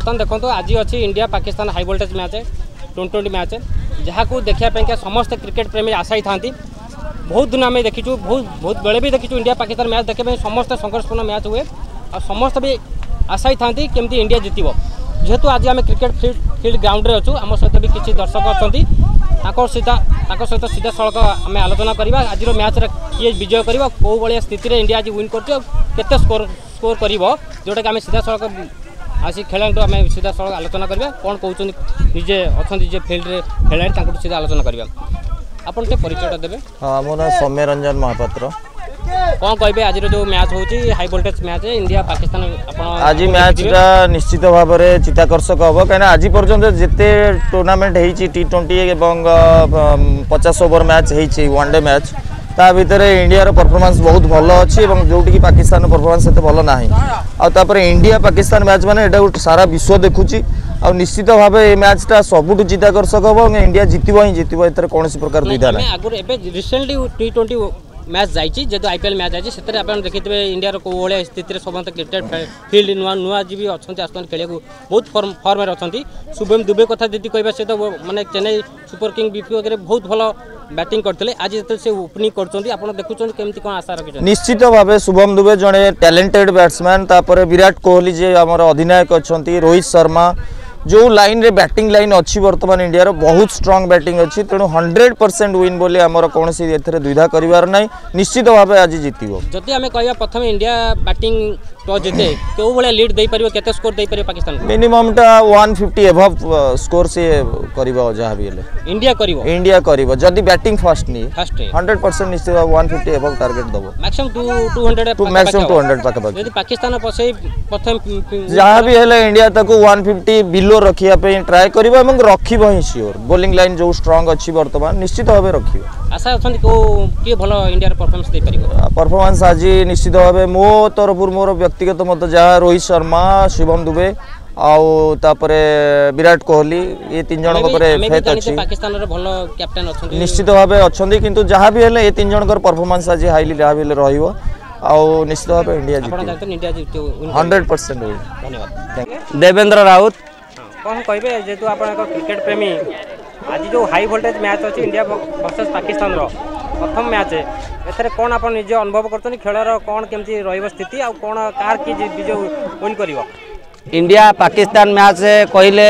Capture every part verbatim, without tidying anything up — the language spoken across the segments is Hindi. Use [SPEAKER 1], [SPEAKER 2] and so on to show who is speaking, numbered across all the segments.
[SPEAKER 1] बर्तमान देखो आज अच्छी India Pakistan high voltage match है ट्वेंटी ट्वेंटी मैच जहाँ को देखापी समस्त क्रिकेट प्रेमी आशा ही था बहुत दिन आम देखीचु बहुत बहुत बेले भी देखीचु इंडिया पाकिस्तान मैच देखा समस्त संघर्षपूर्ण मैच हुए और समस्त भी आशा ही था केमती इंडिया जितब जेहेतु आज आम क्रिकेट फील्ड फील्ड ग्राउंड रे अच्छु आम सहित भी किसी दर्शक अच्छा सीधा सहित सीधा सड़क आम आलोचना करवा आज मैच किए विजय कर कौ भाया स्थिति इंडिया आज विन कर स्कोर स्कोर कर जोटा कि आम सीधा सड़क आसी खेला आम सीधा सड़क आलोचना करवा कौन कहते निजे अच्छा जे फील्ड रे खेला सीधा आलोचना करवा आपन के परिचय देबे।
[SPEAKER 2] हाँ मो ना सौम्य रंजन महापात्र
[SPEAKER 1] कौन कहे आज जो मैच होची high voltage match India Pakistan
[SPEAKER 2] आज मैचटा निश्चित भाव में चित्ताकर्षक हम कहीं आज पर्यंत जिते टूर्नामेंट होती टी ट्वेंटी एवं पचास ओवर मैच होती वन डे मैच ता भितर इंडिया परफॉर्मेंस बहुत भल अच्छी जोटि पाकिस्तान परफॉर्मेंस एत भल ना आपर इंडिया पाकिस्तान मैच मैंने गोटे सारा विश्व देखुची और निश्चित भाव ये मैचटा सबुठ चित्ताकर्षक हम इंडिया जितब ही जितब ए कौन प्रकार दुविधा ना
[SPEAKER 1] रिसेंटली टी ट्वेंटी मैच जाइए जेहतु आईपीएल मैच जाइए से आप देखिए इंडिया कौ भाया स्थिति समस्त क्रिकेट फील्ड नुआ नुआ जी अच्छा आस खेल बहुत फर्म फर्म अच्छा शुभम दुबे कथा जी कह से तो मानने चेन्नई सुपर किंग बीपी वगैरह बहुत भल बैटिंग करते आज से ओपनिंग कर देखुं केमती कौन आशा रखिए
[SPEAKER 2] निश्चित भाव शुभम दुबे जड़े टैलेंटेड बैट्समैन तापर विराट कोहली जे आम अधिनायक अच्छा रोहित शर्मा जो लाइन रे बैटिंग लाइन अच्छी बर्तमान इंडिया रो बहुत स्ट्रांग बैटिंग अच्छी तेणु हंड्रेड परसेंट विन बोली आमर कौन दुविधा कर निश्चित भाव आज जितब
[SPEAKER 1] जदि आम कह प्रथम इंडिया बैटिंग टॉस जीते क्यों भाया लीड दे पारिबो केते स्कोर दे पारिबो पाकिस्तान
[SPEAKER 2] मिनिमम टा वन फिफ्टी एभव स्कोर से करिबो जहाँ भी हेले
[SPEAKER 1] इंडिया करिबो इंडिया
[SPEAKER 2] करिबो जदि बैटिंग फर्स्ट नहीं
[SPEAKER 1] फर्स्ट
[SPEAKER 2] हंड्रेड परसेंट निश्चित वन फिफ्टी एभव टारगेट दबो
[SPEAKER 1] maximum two hundred
[SPEAKER 2] maximum two hundred पाके
[SPEAKER 1] यदि पाकिस्तान पसे प्रथम
[SPEAKER 2] जहाँ भी हेले इंडिया ताको वन फिफ्टी बिलो रखिया पे ट्राई करिबो एवं रखिबो ही श्योर बॉलिंग लाइन जो स्ट्रांग अच्छी वर्तमान निश्चित भाव रखिबो
[SPEAKER 1] आशा अछन को के भलो इंडिया परफॉर्मेंस दे पारिबो
[SPEAKER 2] परफॉर्मेंस आज निश्चित भाव मो तरफ मोर व्यक्तिगत मत जहाँ रोहित शर्मा शिवम दुबे आउ तापरे विराट कोहली ये तीन जन फेथ अच्छी
[SPEAKER 1] पाकिस्तान रे भलो कैप्टन अछन
[SPEAKER 2] निश्चित भाव अछंदी किंतु जहाँ भी हेले ये तीन जनकर परफॉर्मेंस आज हाईली जहाँ भी रहिबो आउ निश्चित भाव इंडिया जीतिबो हंड्रेड परसेंट
[SPEAKER 1] धन्यवाद
[SPEAKER 3] देवेंद्र राउत
[SPEAKER 1] कौन कहे जेहेतु आप क्रिकेट प्रेमी आज जो हाई वोल्टेज मैच अच्छी इंडिया वर्सेस पाकिस्तान रो प्रथम मैच एथरे कौन आप निजे अनुभव करछन खेलर कौन केमती रहइबो स्थिति आ कौन कार की विजय विन करिवो
[SPEAKER 3] इंडिया पाकिस्तान मैच कहले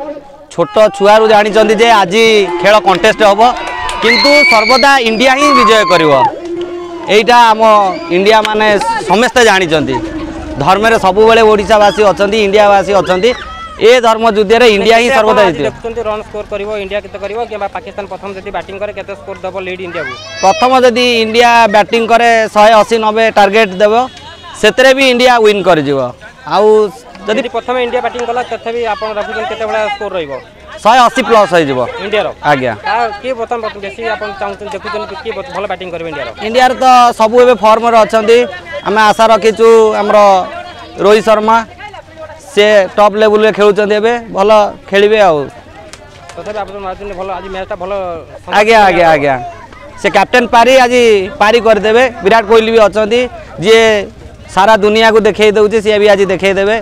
[SPEAKER 3] छोट छुआरू जानी चंदी जे आज खेल कंटेस्ट हम किंतु सर्वदा इंडिया ही विजय करिवो एटा आम इंडिया माने समस्त जानी चंदी धर्म रे सब बेले ओडिशावासी अछंती इंडियावासी अछंती ए धर्म युद्ध रे इंडिया ही सर्वदा
[SPEAKER 1] देखुंती रन स्कोर करिवो इंडिया केते करिवो कि पाकिस्तान प्रथम जदी बैटिंग करे केते स्कोर दबो लीड इंडिया को
[SPEAKER 3] प्रथम जदी इंडिया बैटिंग करे एक सौ अस्सी नब्बे टारगेट देबो सेतरे भी इंडिया विन कर जिवो आउ
[SPEAKER 1] जदी प्रथम इंडिया बैटिंग कला तथे भी आपण रखुछन केते बडा स्कोर रहइबो
[SPEAKER 3] एक सौ अस्सी प्लस हो जिवो
[SPEAKER 1] इंडिया रो
[SPEAKER 3] आज्ञा
[SPEAKER 1] के प्रथम बेसी आपण चाहउछन देखुछन के भलो बैटिंग करबे इंडिया रो
[SPEAKER 3] इंडिया रो तो सब एबे फॉर्म रे अछंती हमें आशा रखिछु हमरो रोहित शर्मा से टॉप लेवल रे खेलुचंदी एबे भलो खेलिबे आ
[SPEAKER 1] तथापि आप मार्जिन भलो आज मैचटा भलो
[SPEAKER 3] आज्ञा आज्ञा आज्ञा से कैप्टन पारी आज पारी कर देबे विराट कोहली भी अछंती जे सारा दुनिया को देखे दउची से भी आज देखे देबे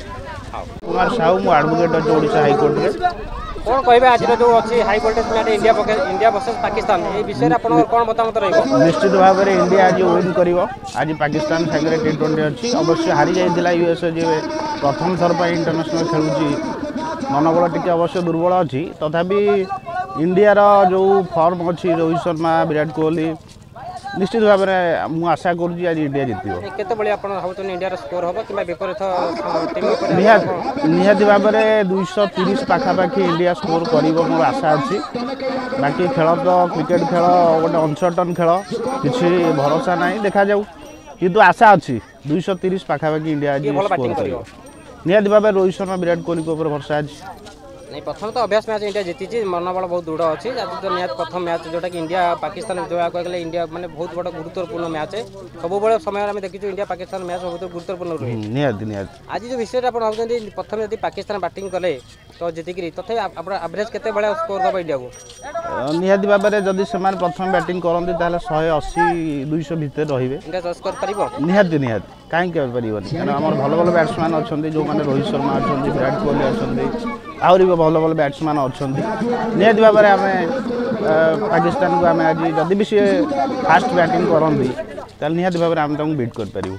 [SPEAKER 4] कुमार साहू मु एडवोकेट अछि ओडिशा हाई कोर्ट रे
[SPEAKER 1] कौन कहे आज जो अच्छी high voltage match India India versus Pakistan ये विषय में आपन कौन मतामत रहिबो
[SPEAKER 4] निश्चित भाव में इंडिया आज विन करिवो आज पाकिस्तान संगे टी ट्वेंटी अछि अवश्य हारी जाइतिला यूएसए जे प्रथम थर पर इंटरनेशनल खेलुची मनोबल टिके अवश्य दुर्बल अछि तथापि इंडिया रो जो फॉर्म अछि रोहित शर्मा विराट कोहली निश्चित भाव में मु आशा करूँ आज इंडिया जितिबो
[SPEAKER 1] केते बळे आपण भावतन इंडिया रो स्कोर होबो कि विपरीत टीम
[SPEAKER 4] निहाती निहाती भाव में दो सौ तीस पाखा पाखी इंडिया स्कोर करिवो मोर आशा अछि बाकी खेल तो क्रिकेट खेल गोटे अनसर्टन खेल किसी भरोसा नहीं देखा जाऊ किंतु आशा अच्छी दो सौ तीस पाखा पाखी इंडिया आज स्कोर करिवो निहाती भाव रोहित शर्मा विराट कोहली को ऊपर भरोसा अछि
[SPEAKER 1] नहीं प्रथम तो अभ्यास मैच इंडिया जीती मनोबल बहुत दृढ़ अच्छी आज तो मैच प्रथम मैच जोटा कि इंडिया पाकिस्तान जो कहले इंडिया माने बहुत बड़ा गुरुत्वपूर्ण मैच है सब बड़े समय आम देखी इंडिया पाकिस्तान मैच बहुत गुरुत्वपूर्ण रहे
[SPEAKER 4] निहाती निहाती
[SPEAKER 1] आज जो विषय आप भावुँ प्रथम यदि पाकिस्तान बैटिंग कले तो जीतिकी तथे एवरेज केते बड़ा स्कोर दबा इंडिया को
[SPEAKER 4] निहाती भाव में जदि से प्रथम बैटिंग करते ताहले शहे अशी दुईश भितर रहिबे
[SPEAKER 1] इंडिया चॉइस कर परिबो
[SPEAKER 4] निहाती निहाती कहीं पारन कारण आम भल भल बैट्समैन अच्छा जो मैंने रोहित शर्मा अच्छा विराट कोहली अच्छा आहरी भी भल भल बैट्समैन अच्छा निहाती भाव में आम पाकिस्तान को आम आज जदि भी सी फास्ट बैटिंग करती ताल निहाती भाव में आम बीट कर पारू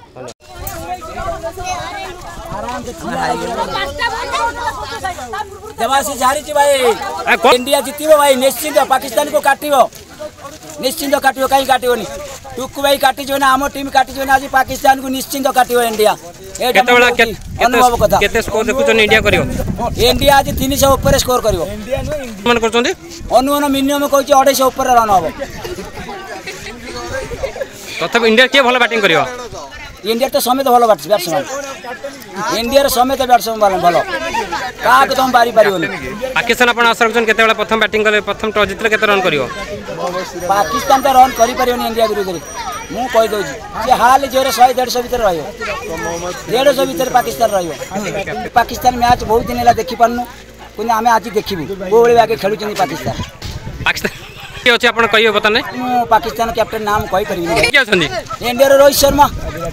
[SPEAKER 5] देवासी झारी भाई इंडिया जीतब भाई निश्चिंत पाकिस्तान को काटो निश्चिंत काटो कहीं काटोनी टुकु भाई काटी ना आम टीम काटी आज पाकिस्तान को निश्चिंत काटो इंडिया अनुभव कथा
[SPEAKER 1] केते स्कोर देखुछन इंडिया करियो
[SPEAKER 5] इंडिया आज तीन सौ ऊपर स्कोर करियो
[SPEAKER 1] मन करछोंदी
[SPEAKER 5] अनुमान मिनिमम कहछि अढ़ाई सौ ऊपर रन हबो
[SPEAKER 1] तथापि इंडिया के भलो बैटिंग करियो
[SPEAKER 5] इंडिया तो समेत भलो बैट्समैन इंडिया समेत बैट्समैन भलो का तुम बारी पारियोनी
[SPEAKER 1] पाकिस्तान अपन आशा रखछन केते बेला प्रथम बैटिंग करे प्रथम टॉस जितले केते रन करियो
[SPEAKER 5] पाकिस्तान तो रन करि पारियोनी इंडिया विरुद्ध मु कहि दोछि जे हाल जोरे सौ डेढ़ सौ भीतर रहियो डेढ़ सौ भीतर पाकिस्तान रहियो पाकिस्तान मैच बहुत दिन है देखि पारनु कुने आमे आज देखिबु कोबळे आगे खेलुचनी पाकिस्तान
[SPEAKER 1] पाकिस्तान के अछि अपन कहियो बताने
[SPEAKER 5] मु पाकिस्तान कैप्टन नाम कहि परिबिनी
[SPEAKER 1] के अछंदी
[SPEAKER 5] इंडिया रो रोहित शर्मा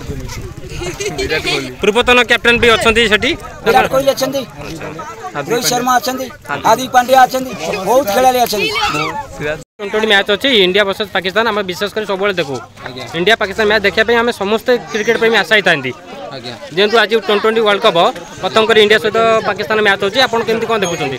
[SPEAKER 1] पूर्वतन कैप्टन भी अछंदी सेठी
[SPEAKER 5] विराट कोहली अछंदी रोहित शर्मा अछंदी हार्दिक पांड्या अछंदी बहुत खेलाड़ी अछंदी
[SPEAKER 1] ट्वेंटी मैच अच्छी इंडिया वर्सेस पाकिस्तान आम विशेष कर सब देखू इंडिया पाकिस्तान मैच देखा आम समस्त क्रिकेट प्रेमी आशा था जेहतु आज ट्वेंटी वर्ल्ड कप प्रथम कर इंडिया सहित पाकिस्तान मैच होची आपन केमती कोन देखुछंती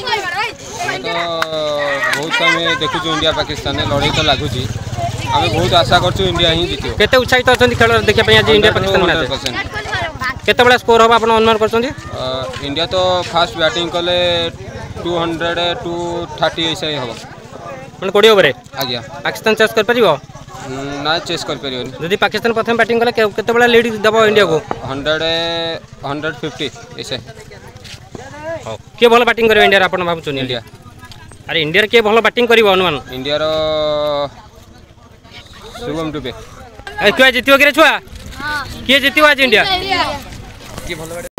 [SPEAKER 6] बहुत समय देखु इंडिया पाकिस्तान लड़ाई तो लगुच आम बहुत आशा कर इंडिया ही जीत
[SPEAKER 1] केते उत्साहित अछंती खेल देखा आज इंडिया पाकिस्तान मैच केते बड़ा स्कोर हम आपन अनुमान करछंती
[SPEAKER 6] इंडिया तो फास्ट बैटिंग कले टू हंड्रेड टू थर्टी ऐसा ही हम
[SPEAKER 1] मैंने कोड़े ओवर
[SPEAKER 6] आज्ञा
[SPEAKER 1] पाकिस्तान चेस कर परिबो
[SPEAKER 6] ना चेस कर परियोनी
[SPEAKER 1] यदि पाकिस्तान प्रथम बैटिंग कले केते बड़ा लीड दबो इंडिया को
[SPEAKER 6] हंड्रेड हंड्रेड फिफ्टी ऐसे
[SPEAKER 1] के भलो बैटिंग करियो इंडिया आपन भाबुछन इंडिया अरे इंडिया के भलो बैटिंग करियो अनुमान
[SPEAKER 6] इंडिया रो शुभम दुबे
[SPEAKER 1] ए क्या जितियो के छुआ हां के जितियो आज इंडिया